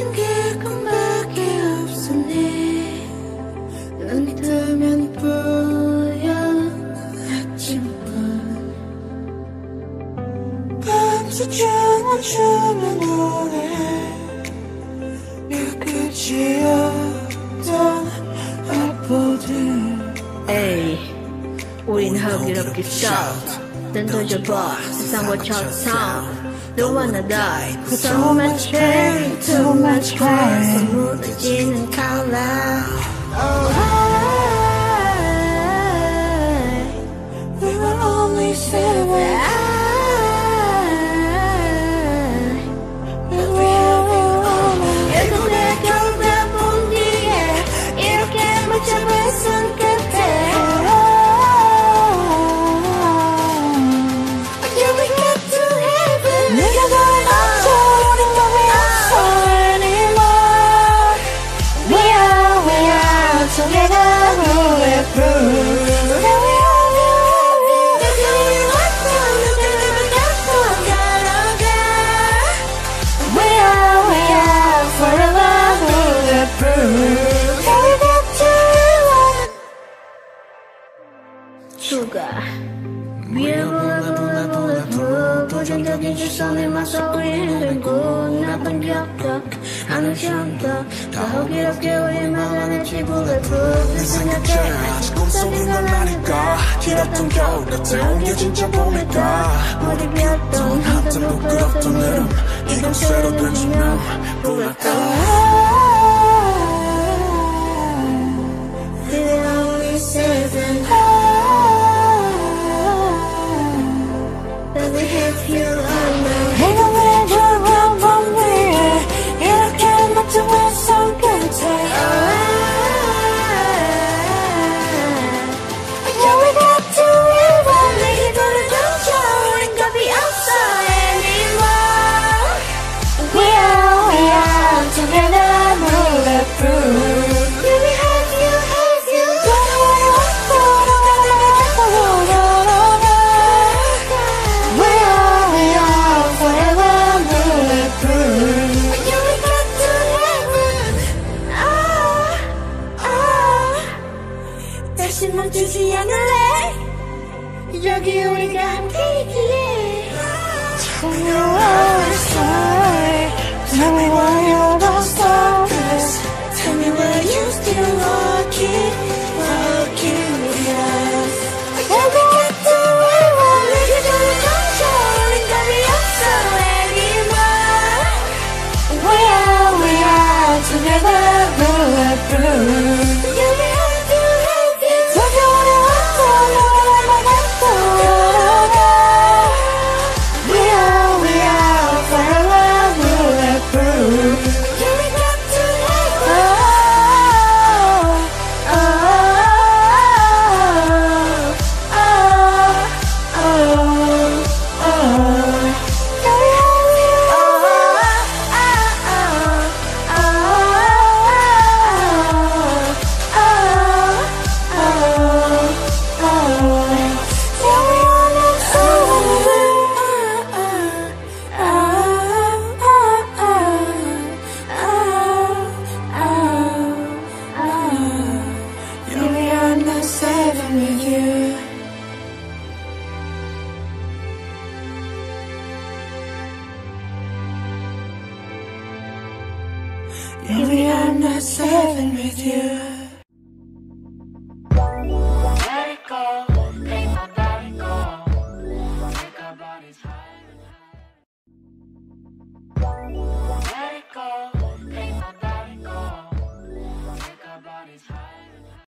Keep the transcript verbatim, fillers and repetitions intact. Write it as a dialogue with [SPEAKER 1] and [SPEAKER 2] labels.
[SPEAKER 1] 숨길 것밖에 없으니 눈 뜨면 뿌연 아침뿐 밤새 춤을 노래 그 끝이 없던 앞보들
[SPEAKER 2] 에이 우린 허기롭게 shout 난 던져봐 세상과 첫상 Don't wanna die So much pain, too much cry 무너지는 color Oh I We were only seven But we have you all 결국 내 겨울다 본 뒤에 이렇게 붙잡은 손끝에 Sugar 위에 불러 불러 불러 불러 부정적인 시선에 맞서 우리는 군 나쁜 기억도 하늘 시험도 더 호기롭게 우리 막아냈지 bulletproof 내 생각에 아직 꿈속인 건 아닐까 길었던 겨울 같아 온게 진짜 봄일까 머리 비었던 한참 부끄럽던 흐름 이건 새로 된 조명 bulletproof We're only seven We have you all now 내가 왜 돌아본 뒤에 이렇게 맞춰본 손끝에 Yeah we got to live on 내게 돌을 던져 우린 겁이 없어 anymore We are, we are together bulletproof Yeah we have you, have you Don't worry what's going on 다시 멈추지 않을래 여기 우리가 함께이기에 Tell me why you're sorry Tell me why you don't stop this Tell me why you still walking Walking with us Yeah we got to live on 내게 돌을 던져 우린 답이 없어 anymore We are, we are together bulletproof Yeah we are Maybe I'm not seven with you.